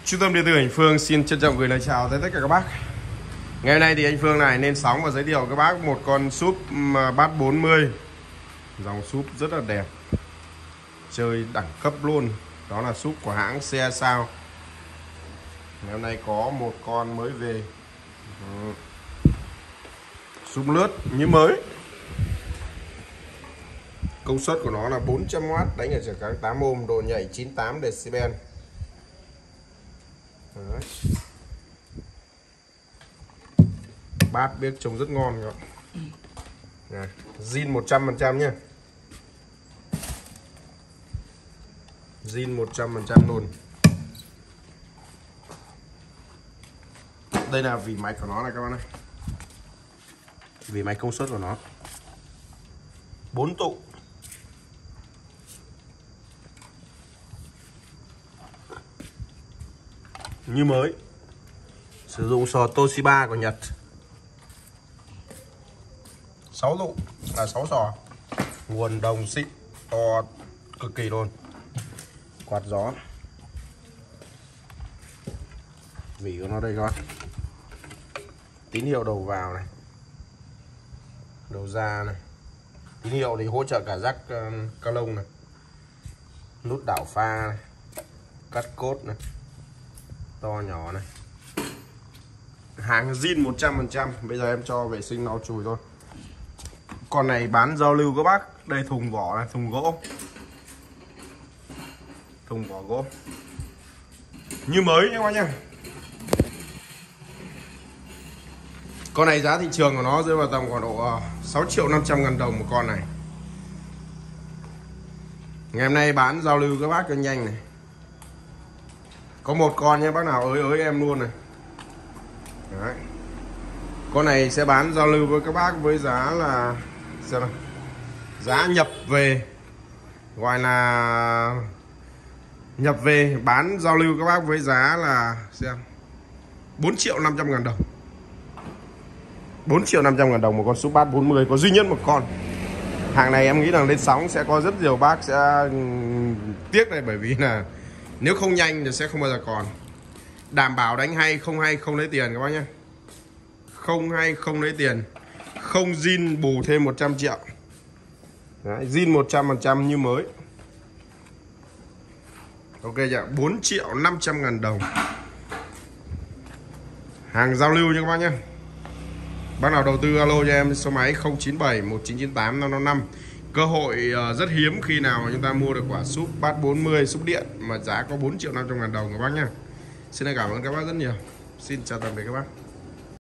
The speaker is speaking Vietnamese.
Trung tâm điện tử Anh Phương xin trân trọng gửi lời chào tới tất cả các bác. Ngày hôm nay thì anh Phương này lên sóng và giới thiệu các bác một con súp bát 40. Dòng súp rất là đẹp, chơi đẳng cấp luôn. Đó là súp của hãng xe sao. Ngày hôm nay có một con mới về, súp lướt như mới. Công suất của nó là 400W, đánh ở trở kháng 8 ohm, độ nhảy 98 decibel. Đấy. Bát bếp trông rất ngon các bạn. Zin 100% nhé. Zin 100% luôn. Đây là vỉ mạch của nó này các bạn ơi. Vỉ mạch công suất của nó 4 tụ. Như mới. Sử dụng sò Toshiba của Nhật. 6 tụ là 6 sò. Nguồn đồng xịn to cực kỳ luôn. Quạt gió. Vỉ của nó đây các bạn. Tín hiệu đầu vào này, đầu ra này. Tín hiệu thì hỗ trợ cả rắc ca lông này, nút đảo pha này, cắt cốt này, to nhỏ này. Hàng zin 100%. Bây giờ em cho vệ sinh lau chùi thôi. Con này bán giao lưu các bác. Đây thùng vỏ này, thùng gỗ. Thùng vỏ gỗ như mới nha các bác nhá. Con này giá thị trường của nó rơi vào tầm khoảng độ 6.500.000 đồng một con này. Ngày hôm nay bán giao lưu các bác cho nhanh này. Có một con nhé, bác nào ới em luôn này. Đấy. Con này sẽ bán giao lưu với các bác với giá là xem nào, giá nhập về, gọi là nhập về bán giao lưu các bác với giá là xem 4.500.000 đồng. 4.500.000 đồng một con súp bát 40, có duy nhất một con. Hàng này em nghĩ là lên sóng sẽ có rất nhiều bác sẽ tiếc này, bởi vì là nếu không nhanh thì sẽ không bao giờ còn. Đảm bảo đánh hay không lấy tiền các bác nhé. Không hay không lấy tiền. Không zin bù thêm 100 triệu. Đấy, zin 100% như mới. Ok chưa? 4.500.000 đồng. Hàng giao lưu nha các bác nhé. Bác nào đầu tư alo cho em số máy 097 1998 555. Cơ hội rất hiếm khi nào chúng ta mua được quả súp bát 40 súp điện mà giá có 4.500.000 đồng các bác nhé. Xin cảm ơn các bác rất nhiều. Xin chào tạm biệt các bác.